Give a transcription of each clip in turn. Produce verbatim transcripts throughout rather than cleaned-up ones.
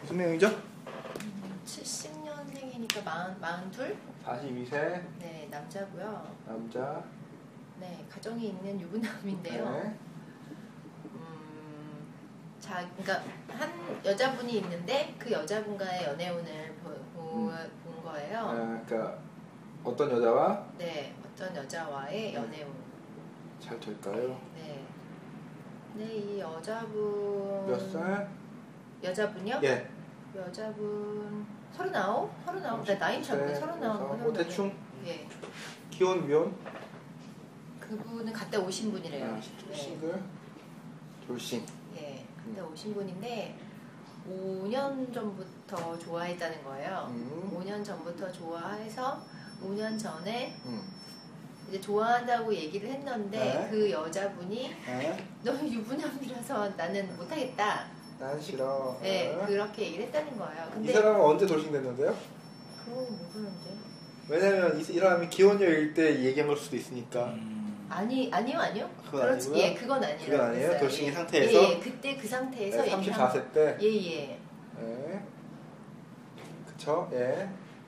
무슨 내용이죠? 음, 칠십 년생이니까 마흔, 마흔둘? 사십이 세 네, 남자고요. 남자. 네, 가정이 있는 유부남인데요. 네. 음, 자, 그러니까 한 여자분이 있는데 그 여자분과의 연애운을 보, 보, 음. 본 거예요. 아, 그러니까 어떤 여자와 네, 어떤 여자와의 연애운. 잘 될까요? 네. 네, 이 여자분. 몇 살? 여자분요? 예. 여자분 서른아홉? 서른아홉? 나 나이는 잘 모르겠어요. 서른아홉. 뭐 대충 예. 기혼 미혼? 그분은 갔다 오신 분이래요. 아, 네. 싱글 돌싱. 예. 갔다 오신 분인데 오 년 전부터 좋아했다는 거예요. 음. 오 년 전부터 좋아해서 오 년 전에 음. 이제 좋아한다고 얘기를 했는데 네. 그 여자분이 네. 너는 유부남이라서 나는 못하겠다. 난 싫어. 네, 네. 그렇게 얘기를 했다는 거예요. 근데 이 사람은 언제 돌싱 됐는데요? 그건 모르는데. 왜냐면 이, 이 사람이 기혼녀일 때 얘기한 걸 수도 있으니까. 음. 아니 아니요 아니요. 그건 그렇지. 아니고요? 예, 그건 아니에요. 그건 아니에요? 그랬어요. 돌싱의 예. 상태에서? 예, 예, 그때 그 상태에서 네, 삼십사 세 때. 예, 예. 네. 그쵸? 예.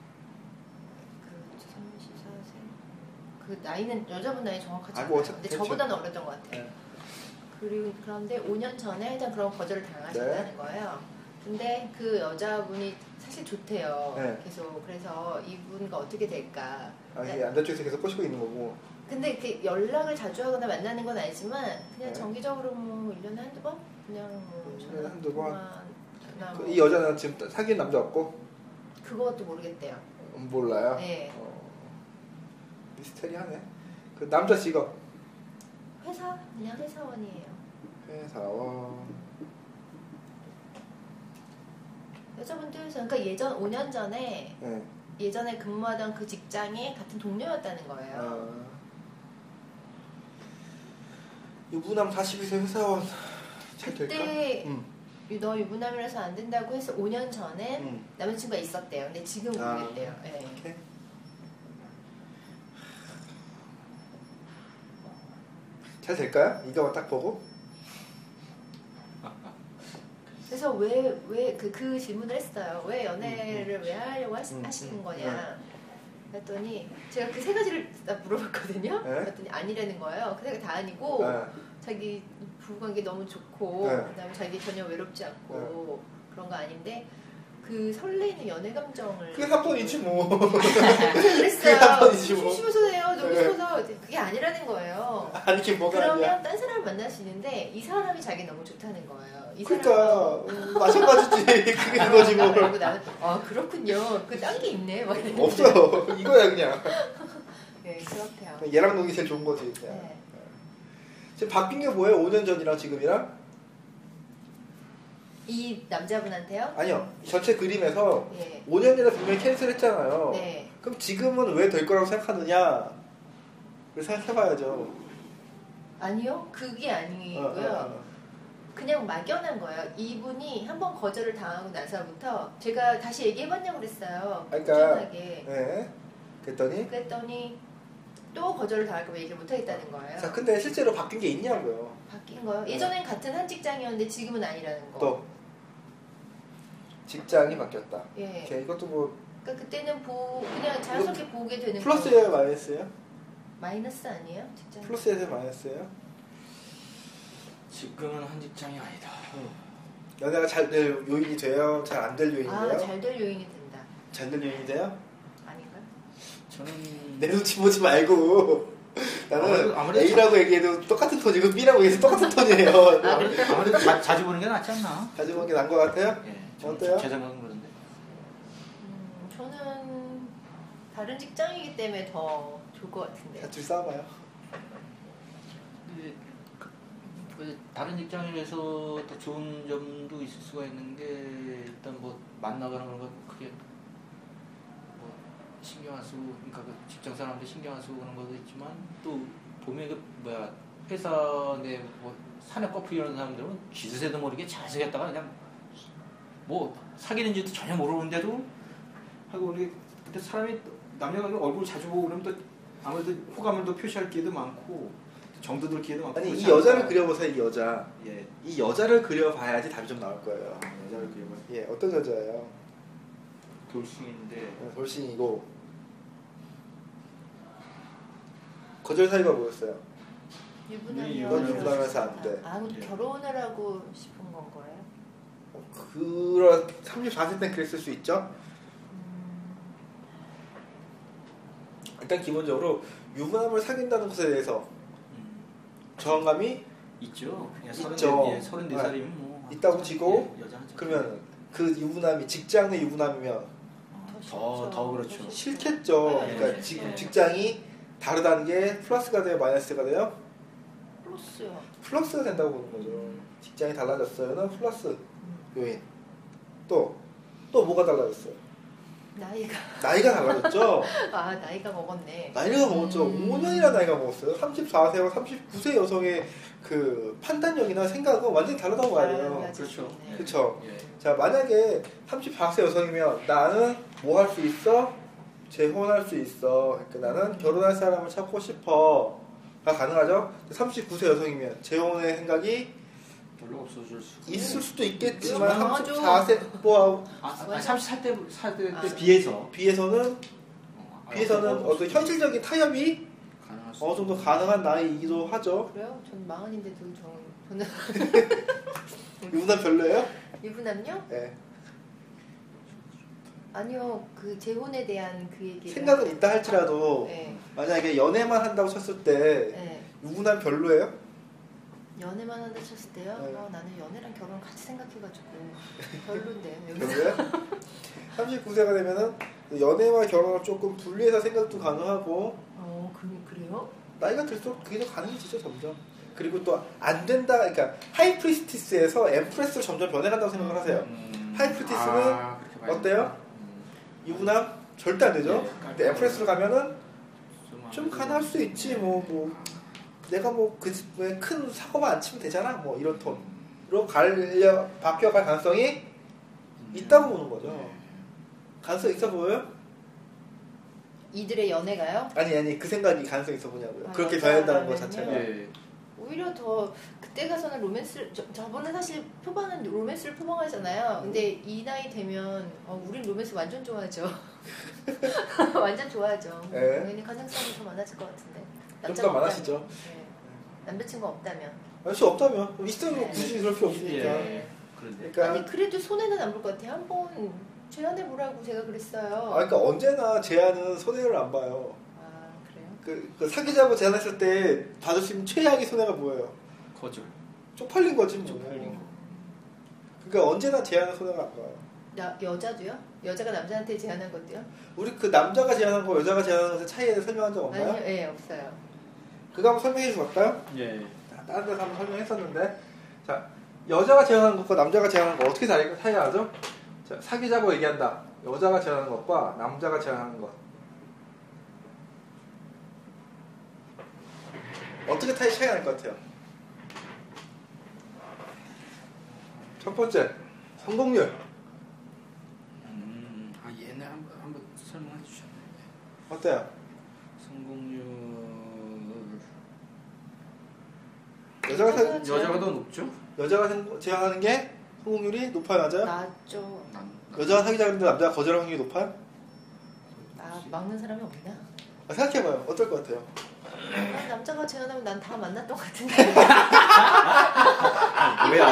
그 삼십사 세. 그 나이는 여자분 나이 정확하지 아, 않아요. 뭐 어차피 근데 대충. 저보다는 어렸던 것 같아요. 네. 그리고 그런데 오 년 전에 일단 그런 거절을 당하셨다는 네. 거예요. 근데 그 여자분이 사실 좋대요. 네. 계속 그래서 이분과 어떻게 될까. 아, 이게 남자쪽에서 계속 꼬시고 있는 거고. 근데 이렇게 연락을 자주 하거나 만나는 건 아니지만 그냥 네. 정기적으로 뭐 일 년에 한두 번? 그냥 뭐 일 년에 한두 번? 전화나 그 뭐 이 여자는 지금 사귄 남자 없고? 그것도 모르겠대요. 음, 몰라요? 네. 어, 미스테리하네. 그 남자 직업? 회사? 그냥 회사원이에요. 회사원. 여자분도 회사 그러니까 예전 오 년 전에 네. 예전에 근무하던 그 직장에 같은 동료였다는 거예요. 아. 유부남 사십이 세 회사원 잘 될까? 그때 음. 너 유부남이라서 안 된다고 해서 오 년 전에 음. 남자친구가 있었대요. 근데 지금은 아. 모르겠대요. 예. 오케이. 잘 될까요? 이거만 딱 보고? 그래서 왜 왜 그 그 질문을 했어요. 왜 연애를 음, 왜 하려고 하시, 음, 하시는 음, 거냐. 그랬더니 제가 그 세 가지를 다 물어봤거든요. 네? 그랬더니 아니라는 거예요. 그 세 개 다 아니고 네. 자기 부부관계 너무 좋고 네. 그다음에 자기 전혀 외롭지 않고 그런 거 아닌데 그 설레이는 연애 감정을 그게 사건이지 뭐. 그랬어요. 사건이지 뭐. 심심해서 해요. 너무 네. 싶어서 그게 아니라는 거예요. 아니 이게 뭐가 아니야. 그러면 딴 사람을 만날 수 있는데 이 사람이 자기 너무 좋다는 거예요. 이 그러니까 사람하고 음, 마찬가지지. 그게 그거지 뭐. 그리고 나는 아 그렇군요. 그 딴 게 있네. 막 이랬는데. 없어요. 이거야 그냥. 네 그렇대요. 얘랑 노는 게 제일 좋은 거지 그냥. 네. 지금 바뀐 게 뭐예요? 오 년 전이랑 지금이랑? 이 남자분한테요? 아니요. 전체 그림에서 예. 오 년이라 분명히 캔슬했잖아요. 네. 그럼 지금은 왜 될 거라고 생각하느냐? 를 생각해봐야죠. 아니요. 그게 아니고요. 어, 어, 어. 그냥 막연한 거예요. 이분이 한 번 거절을 당하고 나서부터 제가 다시 얘기해봤냐고 그랬어요. 그러니까 꾸준하게. 네. 그랬더니 그랬더니 또 거절을 당할까 봐 얘기를 못 하겠다는 거예요. 자 근데 실제로 바뀐 게 있냐고요. 바뀐 거요? 예전엔 같은 한 직장이었는데 지금은 아니라는 거. 또 직장이 바뀌었다. 예. 오케이, 이것도 뭐 그러니까 그때는 보 그냥 자연스럽게 보게 되는 플러스예요, 마이너스예요? 마이너스 아니에요? 직장. 플러스에서 마이너스예요? 지금은 한 직장이 아니다. 응. 연애가 잘 될 요인이 돼요? 잘 안 될 요인이 돼요? 아, 잘 될 요인이 된다. 잘 될 요인이 돼요? 아닌가? 저는 내 눈치 보지 말고 나는 아무래도- 아무래도 A라고 얘기해도 똑같은 톤이고 B라고 얘기해도 똑같은 톤이에요. 아무래도, 아무래도 자, 자주 보는 게 낫지 않나? 자주 보는 게 나은 것 같아요? 예, 저, 어때요? 제 생각은 그런데. 음, 저는 다른 직장이기 때문에 더 좋을 것 같은데. 자, 둘 싸워봐요. 근데 그, 그 다른 직장에서 더 좋은 점도 있을 수가 있는 게 일단 뭐 만나거나 그런 거 크게 뭐 신경 안 쓰고 그러니까 그 직장 사람들 신경 안 쓰고 그런 것도 있지만 또 보면 그 뭐야 회사 내 뭐 산에 꺾고 이러는 사람들은 쥐새도 모르게 잘 생겼다가 그냥 뭐 사귀는지도 전혀 모르는데도 하고 우리 근데 사람이 남녀가 얼굴 자주 보고 그러면 또 아무래도 호감을 더 표시할 기회도 많고 정도 들 기회도 많고. 아니 이 그렇지 여자를 않을까? 그려보세요. 이 여자. 예. 이 여자를 그려봐야지 답이 좀 나올 거예요. 아, 여자를 그리면 예, 어떤 여자예요? 돌싱인데. 네, 돌싱이고 거절 사유가 뭐였어요? 유부남이요. 이건 유부남이라서 안 돼. 아, 그럼 예. 결혼을 하고 싶은 건 거예요? 어, 그런 삼십사 세 때 그랬을 수 있죠. 음, 일단 기본적으로 유부남을 사귄다는 것에 대해서 음. 저항감이 있죠. 그냥 있죠. 서른네 살이면 뭐 있다고 치고 예, 여자 하죠. 그러면 그 유부남이 직장 내 유부남이면 더 싫죠. 더 그렇죠. 싫겠죠. 네. 그러니까 지금 직장이 다르다는 게 플러스가 돼요, 마이너스가 돼요? 플러스요. 플러스가 된다고 보는 거죠. 직장이 달라졌어요는 플러스 음, 요인. 또, 또 뭐가 달라졌어요? 나이가 나이가 달라졌죠. 아 나이가 먹었네. 나이가 먹었죠. 음. 오 년이나 나이가 먹었어요. 삼십사 세와 삼십구 세 여성의 그 판단력이나 생각은 완전히 다르다고 봐야 돼요. 달라질 수 그렇죠. 있네. 그쵸. 예. 자, 만약에 삼십사 세 여성이면 나는 뭐 할 수 있어? 재혼할 수 있어. 그러니까 나는 결혼할 사람을 찾고 싶어. 가 가능하죠? 삼십구 세 여성이면 재혼의 생각이 별로 없어질 수. 있을 수도 있겠지만 음, 삼십사 세 뭐 아, 아 삼십사 살 때, 살 때, 아. 비해서. 비해서는 어, 비해서는 아, 어떤 현실적인 타협이 가능할 수 어느 정도 가능한 나이이기도 하죠. 그래요? 전 마흔인데도 저는 유부남 별로예요? 유부남요? 네. 아니요. 그 재혼에 대한 그 얘기. 생각은 있다 할지라도 네. 만약에 연애만 한다고 쳤을 때 네. 유부남 별로예요? 연애만 한다 쳤을 때요? 네. 어, 나는 연애랑 결혼 같이 생각해가지고 별론데. 별로예요? 삼십구 세가 되면은 연애와 결혼을 조금 분리해서 생각도 가능하고 어, 그, 그래요? 나이가 들수록 그게 더 가능해지죠 점점. 그리고 또 안 된다, 그러니까 하이프리스티스에서 엠프레스로 점점 변해간다고 생각을 하세요. 음. 하이프리티스는 아, 그렇게 봐야 어때요? 되겠다. 음. 유부남 절대 안 되죠. 네, 근데 엠프레스로 가면은 좀 좀 안 가능할 수 되죠. 있지. 뭐 뭐 내가 뭐 그 큰 사고만 안 치면 되잖아. 뭐 이런 톤으로 갈려 바뀌어갈 가능성이 음. 있다고 보는 거죠. 네. 가능성 있어 보여요? 이들의 연애가요? 아니 아니 그 생각이 가능성 있어 보냐고요. 아, 그렇게 변한다는 것 여자라면요? 자체가. 예. 오히려 더 그때 가서는 로맨스를 저, 저번에 사실 표방은 로맨스를 표방하잖아요. 근데 이 나이 되면 어, 우린 로맨스 완전 좋아하죠. 완전 좋아하죠. 네. 당연히 가능성이 더 많아질 것 같은데. 좀 남자가 더 많아지죠. 없다면. 네. 남자친구 없다면. 할수 없다면 있으면 굳이 그럴 필요 없으니까. 예. 그런데. 그러니까 아니 그래도 손해는 안 볼 것 같아요. 한번 제안해 보라고 제가 그랬어요. 아 그러니까 언제나 제안은 손해를 안 봐요. 아, 그래요? 그, 그 사귀자고 제안했을 때 받을 수 있는 최악의 손해가 뭐예요? 거절. 쪽팔린 거지 뭐. 쪽팔린 거. 그러니까 언제나 제안은 손해가 안 봐요. 나 여자도요? 여자가 남자한테 제안한 것도요? 우리 그 남자가 제안한 거 여자가 제안한 것의 차이에 설명한 적 없나요? 아니요, 예, 없어요. 그거 한번 설명해 주고 갈까요? 예. 다른 데서 한번 설명했었는데 자 여자가 제안하는 것과 남자가 제안하는 거 어떻게 다르, 차이가 나죠? 자, 사귀자고 얘기한다. 여자가 제안하는 것과 남자가 제안하는 것 어떻게 타이 차이가 날 것 같아요? 첫 번째 성공률 음, 아 얘네 한번 한번 설명해 주셨네. 어때요? 성공률 여자가 사, 여자가 제안- 여자가 더 높죠? 여자가 생- 제안하는 게 성공률이 높아요, 낮아요? 나죠. 난, 난 여자가 사귀자 그랬는데 남자가 거절할 확률이 높아요? 나 막는 사람이 없나? 아, 생각해봐요. 어떨 것 같아요? 아, 남자가 제안하면 난 다 만났던 것 같은데. 뭐야?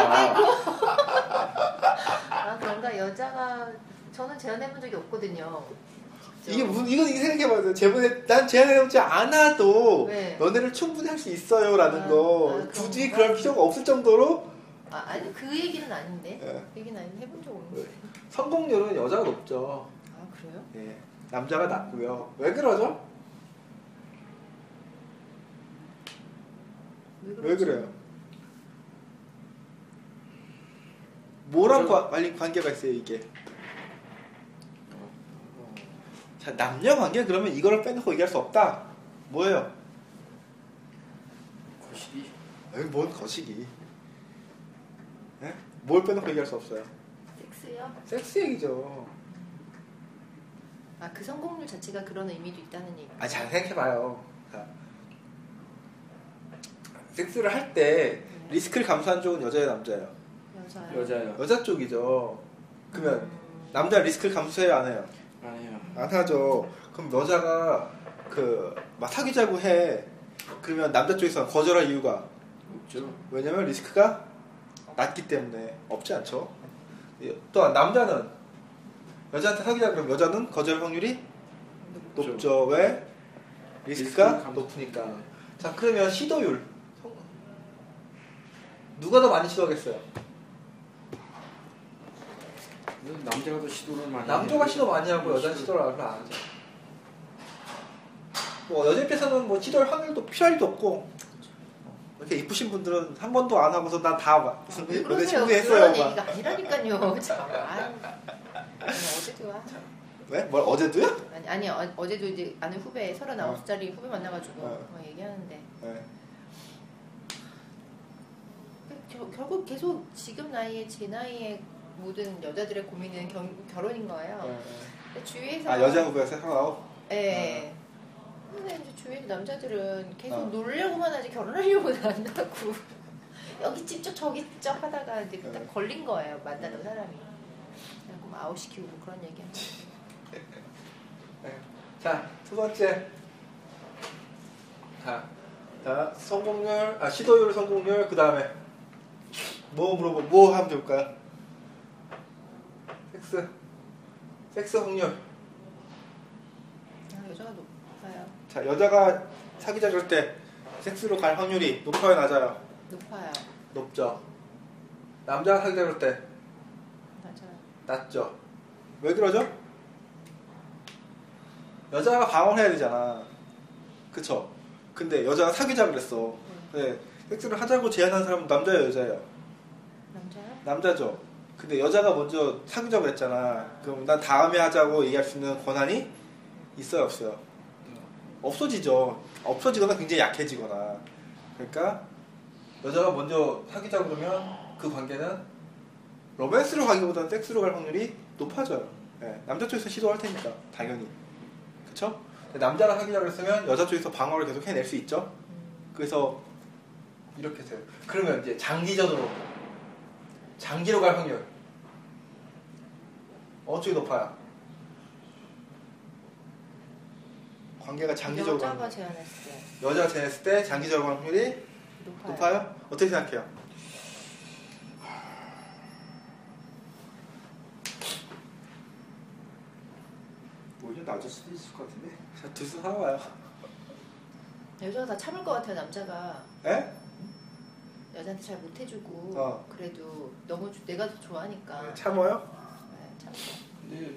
아 그런가? 여자가 저는 제안해본 적이 없거든요. 이게 무슨 이건 이게 생각해봐야 돼요. 제번에 난 제안해보지 않아도 왜? 너네를 충분히 할 수 있어요라는 아, 거 아, 그런 굳이 건가? 그럴 필요가 없을 정도로 아 아니 그 얘기는 아닌데. 예. 그 얘기는 아닌데 해본 적 없는데. 성공률은 여자가 높죠. 아 그래요? 예. 남자가 낮고요. 왜 그러죠? 왜, 왜 그래요? 뭐랑 과, 관리 관계가 있어요 이게? 자 남녀 관계 그러면 이거를 빼놓고 얘기할 수 없다. 뭐예요? 거시기. 에이, 뭔 거시기? 예? 뭘 빼놓고 얘기할 수 없어요? 섹스요? 섹스 얘기죠. 아 그 성공률 자체가 그런 의미도 있다는 얘기. 아, 잘 생각해봐요. 자, 섹스를 할 때 리스크를 감수하는 쪽은 여자예요, 남자예요? 여자요. 여자요. 여자 쪽이죠. 그러면 남자 리스크를 감수해요, 안 해요? 안 해요. 안 하죠. 그럼 여자가 그 막 사귀자고 해. 그러면 남자 쪽에서 거절할 이유가 없죠. 왜냐면 리스크가 낮기 때문에 없지 않죠. 또한 남자는 여자한테 사귀자 그러면 여자는 거절 확률이 높죠. 높죠. 왜? 리스크가 리스크 감소. 높으니까. 자, 그러면 시도율 누가 더 많이 시도하겠어요? 남자가 더 시도를 많이. 남자가 해요. 시도 많이 하고 여자는 시도를 안 하죠. 뭐 여자 입장에서는 뭐 시도할 확률도 필요할 일도 없고 이렇게 이쁘신 분들은 한 번도 안 하고서 난 다 무슨 왜 여자 그러세요? 친구 그런 했어요. 막. 얘기가 아니라니까요. 참. 아유, 어제도 와. 왜? 뭘 어제도요? 아니, 아니 어, 어제도 이제 아는 후배 서른아홉 살짜리 후배 만나가지고 어. 뭐 얘기하는데 네. 겨, 결국 계속 지금 나이에 제 나이에 모든 여자들의 고민은 겨, 결혼인 거예요. 네. 근데 주위에서 아 여자 후배가 생각나고? 네. 근데 이제 주위에서 남자들은 계속 어. 놀려고만 하지 결혼하려고는 안 하고 여기 찝쩍 저기 찝쩍 하다가 이제 딱 네. 걸린 거예요. 만나던 사람이. 그래서 막 아웃시키고 뭐 그런 얘기하는 네. 자, 두 번째. 자, 자 성공률, 아 시도율, 성공률, 그 다음에 뭐 물어보, 뭐 하면 될까요? 섹스, 섹스 확률. 아, 여자가 높아요. 자, 여자가 사귀자 그럴 때 섹스로 갈 확률이 높아요, 낮아요? 높아요. 높죠. 남자가 사귀자 그럴 때 맞아요. 낮죠. 왜 그러죠? 여자가 방어를 해야 되잖아. 그쵸? 근데 여자가 사귀자 그랬어. 근데 섹스를 하자고 제안한 사람은 남자예요, 여자예요? 남자요? 남자죠. 근데 여자가 먼저 사귀자고 그랬잖아. 그럼 난 다음에 하자고 얘기할 수 있는 권한이 있어요, 없어요? 없어지죠. 없어지거나 굉장히 약해지거나. 그러니까 여자가 먼저 사귀자 그러면 그 관계는 로맨스로 가기보다는 섹스로 갈 확률이 높아져요. 네, 남자 쪽에서 시도할 테니까 당연히. 그쵸? 남자랑 사귀자 그랬으면 여자 쪽에서 방어를 계속 해낼 수 있죠. 그래서 이렇게 돼요. 그러면 이제 장기전으로 장기로 갈 확률 어쪽이 높아요? 관계가 장기적으로 여자가 가는 제안했을 때 여자가 제했을 때 장기적으로 갈 확률이 높아요. 높아요? 어떻게 생각해요? 오히려 낮을 수도 있을 것 같은데. 자, 두수 사와요. 여자가 다 참을 것 같아요. 남자가 에? 여자한테 잘 못해주고 어. 그래도 너무 주- 내가 더 좋아하니까 참어요? 네, 참죠. 근데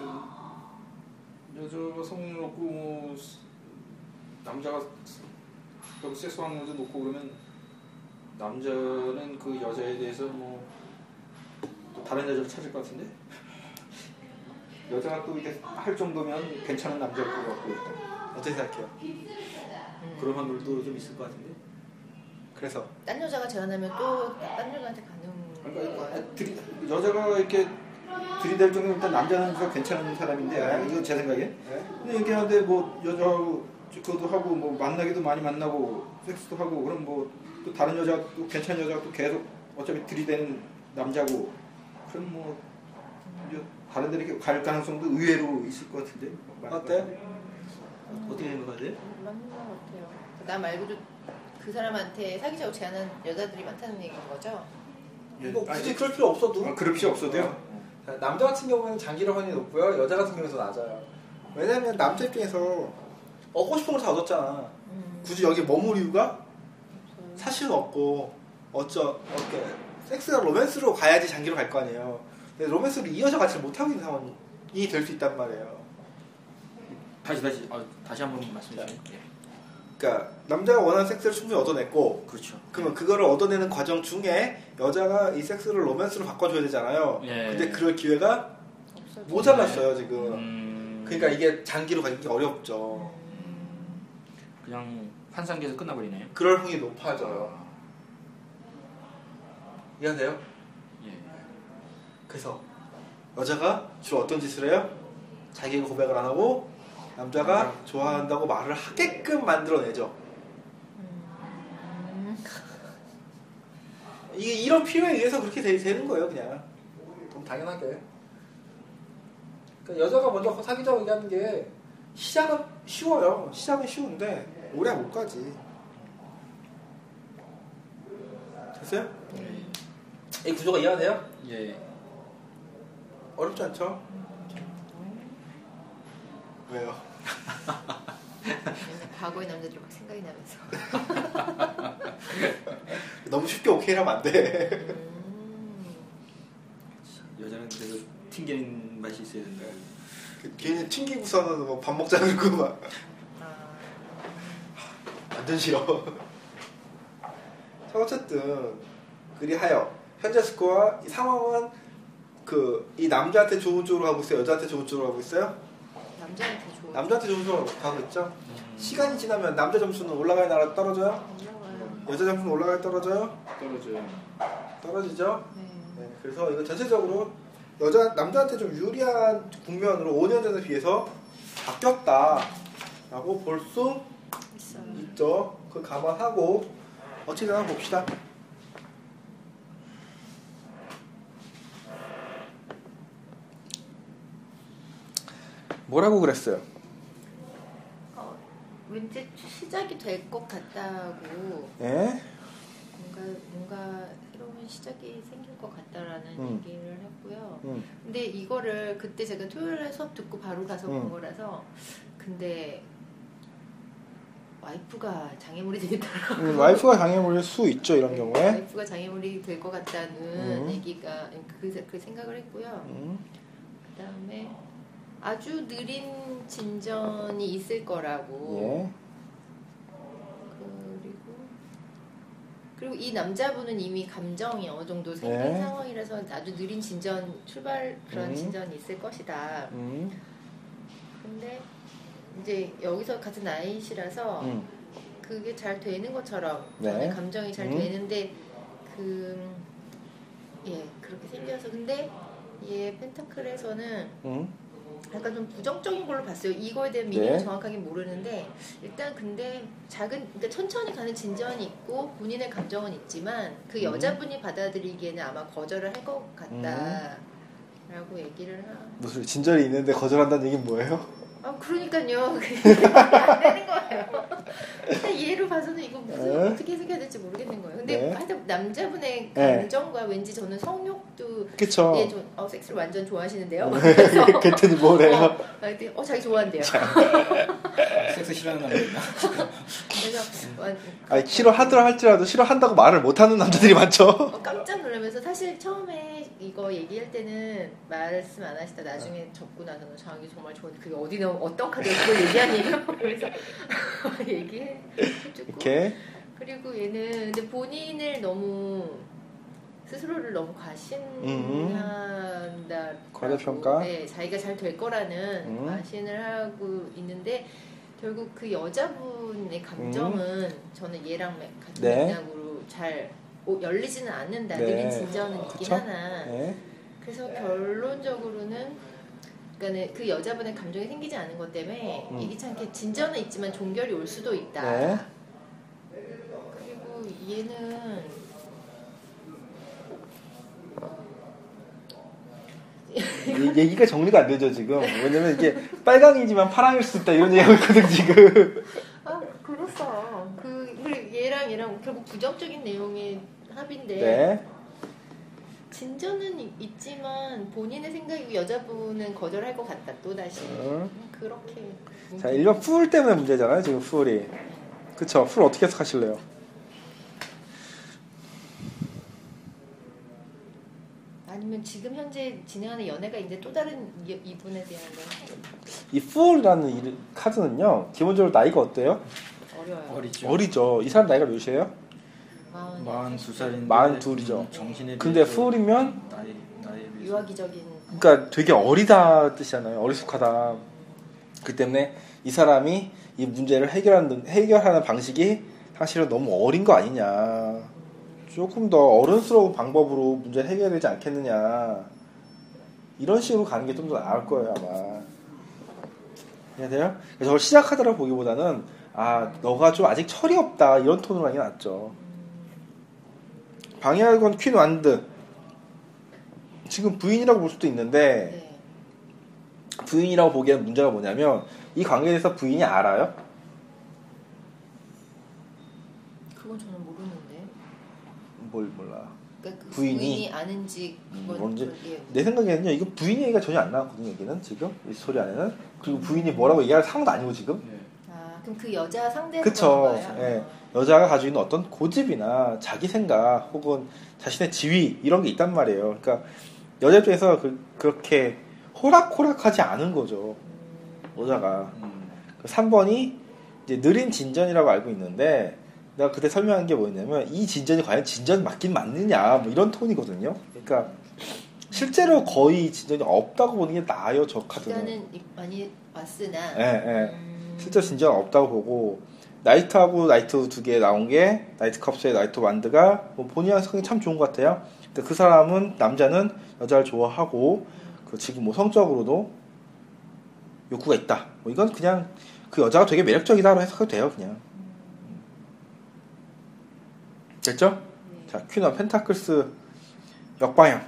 이제 여자가 성을 놓고 뭐 남자가 여기 섹스 확률도 놓고 그러면 남자는 그 여자에 대해서 뭐 또 다른 여자를 찾을 것 같은데 여자가 또 이렇게 할 정도면 괜찮은 남자일 것 같고 어떻게 생각해요? 음. 그런 확률도 좀 있을 것 같은데. 그래서 딴 여자가 제안하면 또 딴 여자한테 가는 그러니까 거예요. 들이, 여자가 이렇게 들이댈 정도면 일단 남자는 좀 괜찮은 사람인데 아, 이건 제 생각에. 네? 근데 얘기하는데 뭐 여자하고 그것도 하고 뭐 만나기도 많이 만나고 섹스도 하고 그럼 뭐 또 다른 여자 또 괜찮은 여자가 또 계속 어차피 들이대는 남자고 그럼 뭐 이제 다른 데 이렇게 갈 가능성도 의외로 있을 것 같은데. 어때요? 어떻게 생각하세요? 맞는 것 같아요. 나 말고도 그 사람한테 사귀자고 제안한 여자들이 많다는 얘기인 거죠? 뭐 굳이 그럴 필요 없어도 아, 그럴 필요 없어도요. 자, 남자 같은 경우에는 장기로 확률이 높고요. 여자 같은 경우에는 더 낮아요. 왜냐면 남자 입장에서 얻고 싶은 걸 다 얻었잖아. 음, 굳이 여기 머물 이유가 없어요. 사실은 없고 어쩌 어떻게 섹스가 로맨스로 가야지 장기로 갈 거 아니에요. 근데 로맨스로 이어져 가지 못하고 있는 상황이 될 수 있단 말이에요. 다시 다시 아, 다시 한번 말씀해 주세요. 예. 그러니까 남자가 원하는 섹스를 충분히 얻어냈고 그렇죠. 그러면 그거를 얻어내는 과정 중에 여자가 이 섹스를 로맨스로 바꿔줘야 되잖아요. 예. 근데 그럴 기회가 없어요. 모자랐어요 지금. 음, 그러니까 이게 장기로 가기 어렵죠. 음, 그냥 환상계에서 끝나버리네요. 그럴 확률이 높아져요. 이해하세요? 예. 그래서 여자가 주로 어떤 짓을 해요? 자기가 고백을 안 하고 남자가 좋아한다고 말을 하게끔 만들어내죠. 음, 이게 이런 필요에 의해서 그렇게 되, 되는 거예요, 그냥. 너무 당연하게. 그러니까 여자가 먼저 사귀자고 얘기하는 게 시작은 쉬워요. 시작은 쉬운데 오래 못 가지. 됐어요? 네. 이 구조가 이해가돼요? 예. 어렵지 않죠? 왜요? 과거의 남자들 막 생각이 나면서. 너무 쉽게 오케이 하면 안 돼. 음. 여자는 그래도 튕기는 맛이 있어야 된다. 괜히 튕기고서는 뭐 밥 먹자 그러고 막 아. 완전 싫어. 자, 어쨌든 그리하여 현재 스코어 이 상황은 그 이 남자한테 좋은 쪽으로 가고 있어요? 여자한테 좋은 쪽으로 가고 있어요? 남자한테 좋은. 남자한테 좋은 쪽으로 가고 있죠? 시간이 지나면 남자 점수는 올라가요, 나라 떨어져요? 올라가요. 여자 점수는 올라가요, 떨어져요? 떨어져요. 떨어지죠? 네. 네, 그래서 이거 전체적으로 여자 남자한테 좀 유리한 국면으로 오 년 전에 비해서 바뀌었다라고 볼 수 있어요. 있죠. 그 감안하고 어떻게 되나 봅시다. 뭐라고 그랬어요? 어, 왠지 시작이 될 것 같다고. 예? 뭔가 뭔가 새로운 시작이 생길 것 같다라는 음. 얘기를 했고요. 음. 근데 이거를 그때 제가 토요일에 수업 듣고 바로 가서 음. 본 거라서 근데 와이프가 장애물이 되겠더라고요. 음, 와이프가 장애물일 수 있죠, 이런 경우에. 와이프가 장애물이 될 것 같다는 음. 얘기가 그, 그 생각을 했고요. 음. 그 다음에 아주 느린 진전이 있을 거라고. 예. 그리고 그리고 이 남자분은 이미 감정이 어느 정도 생긴 네. 상황이라서 아주 느린 진전 출발 그런 음. 진전이 있을 것이다. 음. 근데 이제 여기서 같은 나이시라서 음. 그게 잘 되는 것처럼 네. 저는 감정이 잘 음. 되는데 그 예 그렇게 생겨서 근데 얘 펜타클에서는 음. 약간 좀 부정적인 걸로 봤어요. 이거에 대한 미니는 네. 정확하게 모르는데 일단 근데 작은 그러니까 천천히 가는 진전이 있고 본인의 감정은 있지만 그 음. 여자분이 받아들이기에는 아마 거절을 할 것 같다라고 얘기를 하. 무슨 진절이 있는데 거절한다는 얘기는 뭐예요? 아 그러니까요. 안 되는 거예요. 일단 얘로 봐서는 이거 무슨 네. 어떻게 해석해야 될지 모르겠는 거예요. 근데 네. 하여튼 남자분의 네. 감정과 왠지 저는 성욕도 그쵸. 예, 좀, 어, 섹스를 완전 좋아하시는데요. 그래서 그랬더니 뭐래요? 어, 그랬더니 어 자기 좋아한대요. 섹스 싫어하는 남자입니다. 그래서 완- 아니, 싫어하더라 할지라도 싫어한다고 말을 못하는 남자들이 많죠. 어, 깜짝 놀라면서 사실 처음에 이거 얘기할 때는 말씀 안 하시다 나중에 접고 나서는 자기 정말 좋은데 그게 어디 나온 어떤 카드를 그걸 얘기하니요? 그래서 얘기해주고 이렇게. 그리고 얘는 근데 본인을 너무 스스로를 너무 과신한다. 과대평가? 네, 자기가 잘 될 거라는 음. 과신을 하고 있는데 결국 그 여자분의 감정은 저는 얘랑 같은 네. 맥락으로 잘 오- 열리지는 않는다. 네. 느린 진전은 있긴 그쵸? 하나. 네. 그래서 결론적으로는 그러니까 그 여자분의 감정이 생기지 않은 것 때문에 음. 예기찮게 진전은 있지만 종결이 올 수도 있다. 네. 그리고 얘는 이 얘기가 정리가 안 되죠 지금. 왜냐면 이게 빨강이지만 파랑일 수 있다 이런 얘기하고 있거든 지금. 아 그랬어. 그 그리고 얘랑 얘랑 결국 부정적인 내용의 합인데 네. 진전은 있- 있지만 본인의 생각이고 여자분은 거절할 것 같다 또 다시 음. 그렇게. 자 일반 풀 때문에 문제잖아요 지금 풀이. 그쵸? 풀 어떻게 해석하실래요? 아니면 지금 현재 진행하는 연애가 이제 또 다른 이, 이분에 대한 거 이 풀이라는 이 카드는요 기본적으로 나이가 어때요? 어려워요. 어리죠. 어리죠. 이 사람 나이가 몇이에요? 마흔 마흔두 살인데 마흔둘이죠. 정신에 근데 비해서 풀이면 나이 나이에 비해서 유아기적인. 그러니까 되게 어리다 뜻이잖아요. 어리숙하다. 그 때문에 이 사람이 이 문제를 해결하는 해결하는 방식이 사실은 너무 어린 거 아니냐. 조금 더 어른스러운 방법으로 문제를 해결되지 않겠느냐. 이런 식으로 가는 게 좀 더 나을 거예요 아마. 이해돼요? 그래서 저걸 시작하더라 보기보다는 아 너가 좀 아직 철이 없다 이런 톤으로 하는 게 낫죠. 방해할 건 퀸 완드. 지금 부인이라고 볼 수도 있는데 네. 부인이라고 보기에는 문제가 뭐냐면 이 관계에 대해서 부인이 알아요? 그건 저는 모르는데. 뭘 몰라. 그러니까 그 부인이? 부인이, 아는지 그건 음, 뭔지 저기 내 생각에는요 이거 부인 얘기가 전혀 안 나왔거든요. 여기는 지금 이 스토리 안에는. 그리고 부인이 뭐라고 얘기할 상황도 아니고 지금. 네. 아 그럼 그 여자 상대는 그쵸. 거예요? 예. 여자가 가지고 있는 어떤 고집이나 자기 생각 혹은 자신의 지위 이런 게 있단 말이에요. 그러니까 여자 입장에서 그, 그렇게 호락호락하지 않은 거죠. 여자가. 음. 그 삼 번이 이제 느린 진전이라고 알고 있는데 내가 그때 설명한 게 뭐였냐면 이 진전이 과연 진전 맞긴 맞느냐 뭐 이런 톤이거든요. 그러니까 실제로 거의 진전이 없다고 보는 게 나아요. 저 카드는. 기간은 많이 왔으나 예, 예. 음, 실제 진전 없다고 보고 나이트하고 나이트 두 개 나온 게 나이트 컵스의 나이트 완드가 뭐 본인의 성격이 참 좋은 것 같아요. 근데 그 사람은 남자는 여자를 좋아하고 그 지금 뭐 성적으로도 욕구가 있다. 뭐 이건 그냥 그 여자가 되게 매력적이다로 해석해도 돼요. 그냥. 됐죠? 네. 자, 퀸과 펜타클스 역방향.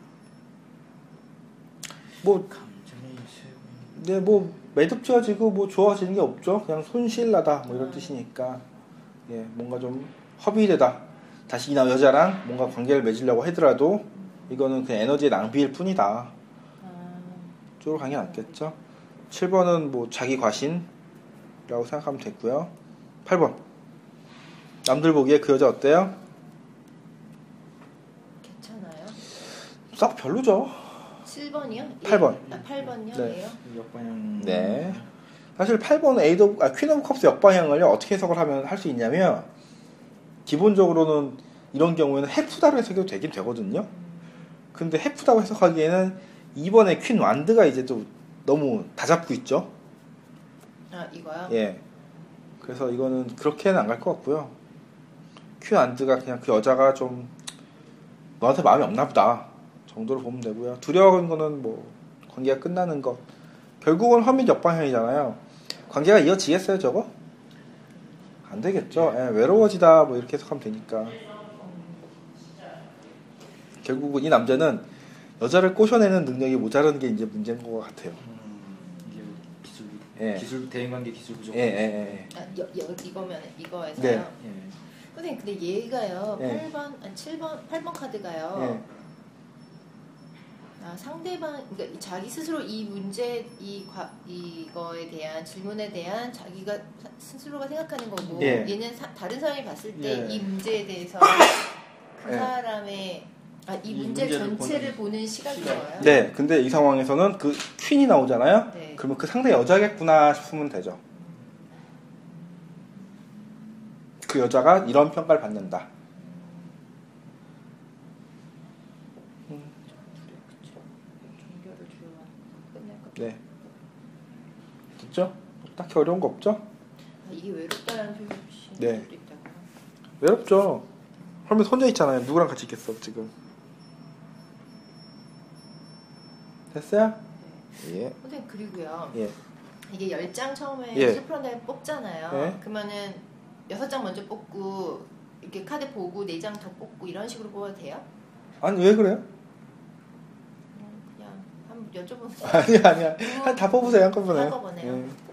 뭐, 감정이 있어요. 네, 뭐 매듭지어지고 뭐 좋아지는 게 없죠. 그냥 손실나다 뭐 이런 뜻이니까 예, 뭔가 좀 허비되다. 다시 이 남- 여자랑 뭔가 관계를 맺으려고 하더라도 이거는 그냥 에너지의 낭비일 뿐이다. 아, 쪽으로 가는 게 낫겠죠. 칠 번은 뭐 자기 과신이라고 생각하면 되고요. 팔 번 남들 보기에 그 여자 어때요? 괜찮아요? 싹 별로죠. 칠 번이요? 팔 번. 아, 팔 번요? 네. 예요? 역방향. 네. 사실 팔 번 에이드 오브, 아, 퀸 오브 컵스 역방향을요 어떻게 해석을 하면 할 수 있냐면 기본적으로는 이런 경우에는 해프다로 해석해도 되긴 되거든요. 근데 해프다고 해석하기에는 이번에 퀸 완드가 이제 또 너무 다 잡고 있죠. 아 이거요? 예. 그래서 이거는 그렇게는 안 갈 것 같고요. 퀸 완드가 그냥 그 여자가 좀 너한테 마음이 없나 보다 정도로 보면 되고요. 두려운 거는 뭐 관계가 끝나는 것. 결국은 허밋 역방향이잖아요. 관계가 이어지겠어요, 저거? 안 되겠죠. 예, 외로워지다 뭐 이렇게 해석하면 되니까. 결국은 이 남자는 여자를 꼬셔내는 능력이 모자라는 게 이제 문제인 것 같아요. 음, 이게 기술, 예. 기술 대인관계 기술 부족. 예, 예, 예. 아, 여, 여, 이거면 이거에서요? 네. 예. 선생님 근데 얘가요 예. 팔 번, 아니 칠 번, 팔 번 카드가요 예. 아, 상대방, 그러니까 이 자기 스스로 이 문제, 이 과, 이거에 대한 질문에 대한 자기가 사- 스스로가 생각하는 거고 예. 얘는 사, 다른 사람이 봤을 때 이 예. 문제에 대해서 그 예. 사람의 아, 이 이 문제 문제를 전체를 보는 보는 시각인 시각. 거예요? 네, 근데 이 상황에서는 그 퀸이 나오잖아요. 네. 그러면 그 상대 여자겠구나 싶으면 되죠. 그 여자가 이런 평가를 받는다. 종교를 주요한 끝낼 것 네. 됐죠? 딱히 어려운 거 없죠? 아, 이게 외롭다라는 표현을 쓰시는 네. 분도 있다고요? 외롭죠. 그러면 혼자 있잖아요. 누구랑 같이 있겠어 지금. 됐어요? 네. 예. 선생님 그리고요 예. 이게 열 장 처음에 예. 슈퍼런다에 뽑잖아요. 예. 그러면은 여섯 장 먼저 뽑고 이렇게 카드 보고 네 장 더 뽑고 이런 식으로 뽑아도 돼요? 아니 왜 그래요? 그냥, 그냥 한번 여쭤보는 아니야 아니야. 한 다 뽑으세요 한꺼번에. 한꺼번에요. 예.